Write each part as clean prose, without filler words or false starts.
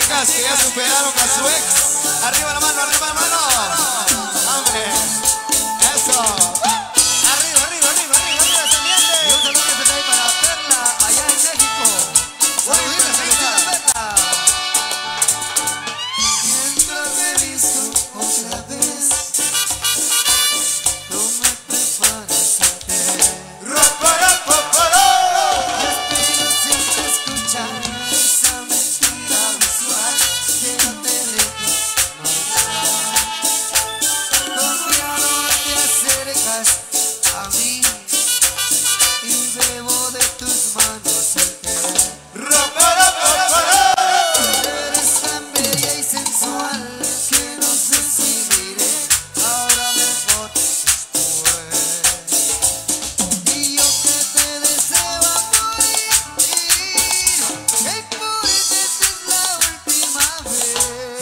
chicas que ya superaron a su ex. Arriba la mano, arriba la mano. Hombre, eso. Arriba, arriba, arriba, arriba, arriba, descendiente. Y un saludo especial para Perla, allá en México. Saluditos, saluditos, Perla. Mientras reviso otra vez, no me preparas a ver. Espero siempre escuchar esa mentira visual que no te dejes marchar. Confiado te acercas a mí y bebo de tus manos el querer. Eres tan bella y sensual que no sé si diré ahora mejor después. Y yo que te deseo a morir, que por esta es la última vez.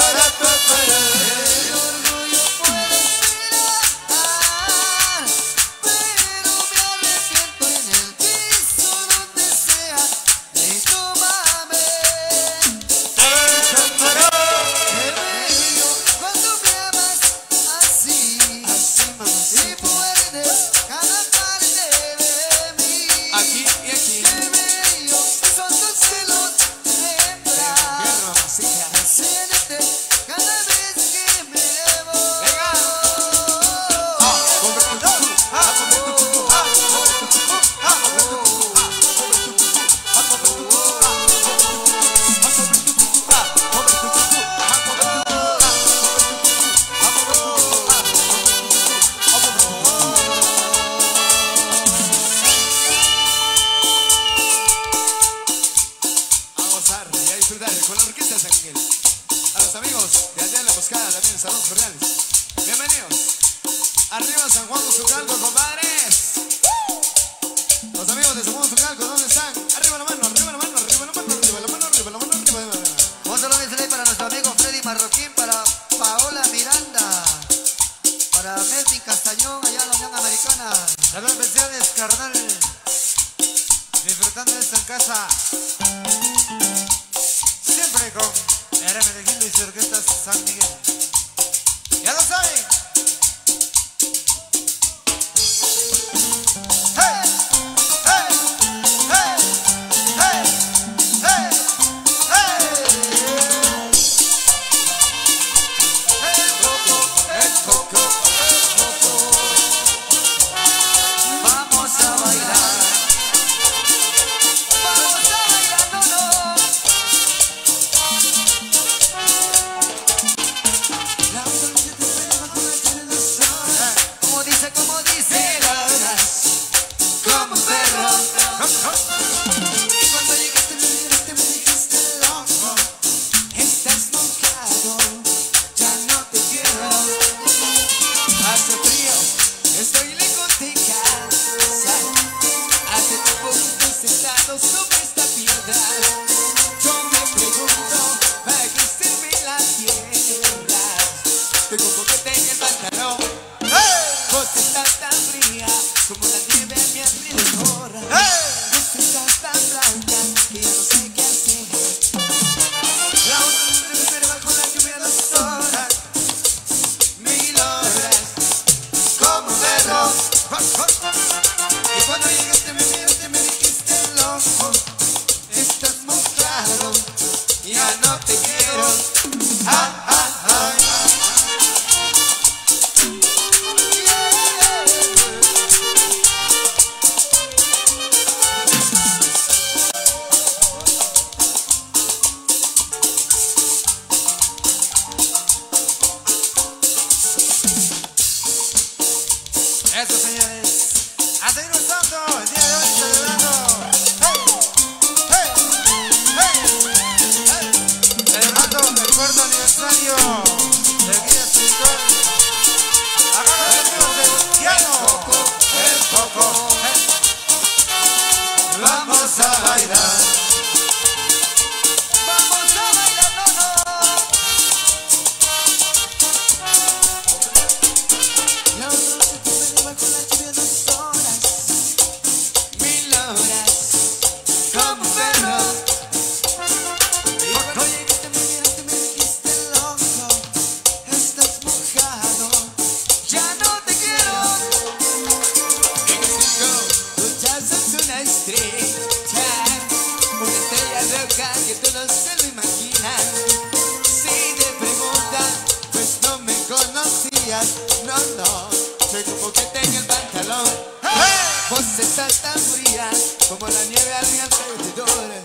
El orgullo puede esperar, pero me arrepiento en el piso donde sea. Tómame. Qué bello cuando me amas así, y muerdes cada parte de mí. Aquí y aquí. Qué bello son tus celos hembra. Siéntete cada vez que me voy. A gozar y a disfrutar con la orquesta de San Miguel. A los amigos de Aldea La Moscada, también saludos cordiales. Bienvenidos. Arriba San Juan Muzucalco, compadres. Los amigos de San Juan Muzucalco, ¿dónde están? Arriba la mano, arriba la mano, arriba la mano, arriba la mano, arriba la mano, arriba la mano. Un saludo especial para nuestro amigo Freddy Marroquín, para Paola Miranda, para Melvin Castañón, allá en la Unión Americana. Saludos especiales, carnal. Disfrutando de esta en casa. Siempre con Hermenegildo y su orquesta San Miguel. Ya lo saben. ¡Hey! ¡Hey! ¡Hey! ¡Hey! ¡Hey! ¡Hey! El coco, el coco, el coco. Vamos a bailar. Vamos a bailar, no, no. La noche te espera bajo la televisora. Como dice, como dice. Como un perro. Y cuando llegaste me miraste, me dijiste loco. Estás mojado, ya no te quiero. Hace frío, estoy lejos de casa. Hace tiempo que estoy sentado sobre esta piedra. Yo me pregunto, ¿para qué servirme la tierra? Tengo un boquete en el pantalón. Vos estás tan fría como la nieve a mi alrededor. Vos estás tan blanca que ya no sé qué hacer. La otra noche me esperé bajo la lluvia 2 horas, 1000 horas, como un perro. Y cuando llegaste me miraste, me dijiste loco. Estás mojado, ya no te quiero. Ah, ah, ah. Eso, señores. A seguir gustando el día de hoy celebrando. ¡Hey! ¡Hey! ¡Hey! ¡Hey! Celebrando el cuarto aniversario del guía espiritual. Acá los amigos del piano. El coco. ¡Hey! Vamos a bailar. Vamos a bailar, no, no. La otra noche te esperé bajo la lluvia 2 horas, 1000 horas, como un perro. Y cuando llegaste me todos se lo imaginan. Si te preguntan, pues no me conocías. No, no, soy tu boquete en el pantalón. Vos estás tan fría como la nieve a mi alrededor.